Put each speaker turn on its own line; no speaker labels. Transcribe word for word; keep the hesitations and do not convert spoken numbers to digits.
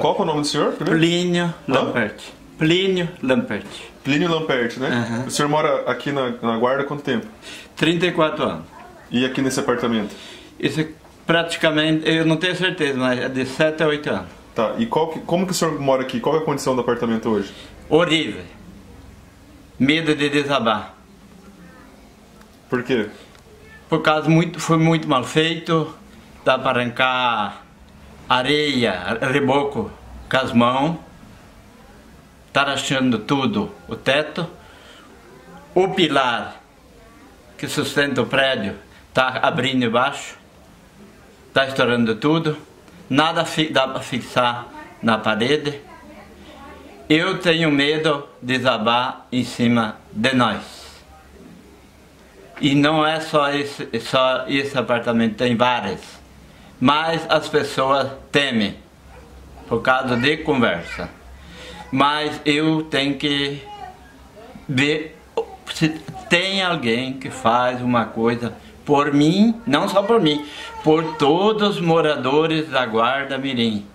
Qual que é o nome do senhor? Primeiro?
Plínio Lamperti. Plínio Lamperti.
Plínio Lamperti, né?
Uhum.
O senhor mora aqui na, na Guarda há quanto tempo?
trinta e quatro anos.
E aqui nesse apartamento?
Isso é praticamente, eu não tenho certeza, mas é de sete a oito anos.
Tá, e qual que, como que o senhor mora aqui? Qual é a condição do apartamento hoje?
Horrível. Medo de desabar.
Por quê?
Por causa muito, foi muito mal feito, dá para arrancar areia, reboco com as mãos, tá rachando tudo, o teto, o pilar que sustenta o prédio tá abrindo embaixo, tá estourando tudo, nada dá para fixar na parede. Eu tenho medo de desabar em cima de nós. E não é só esse, só esse apartamento, tem vários. Mas as pessoas temem por causa de conversa. Mas eu tenho que ver se tem alguém que faz uma coisa por mim, não só por mim, por todos os moradores da Guarda Mirim.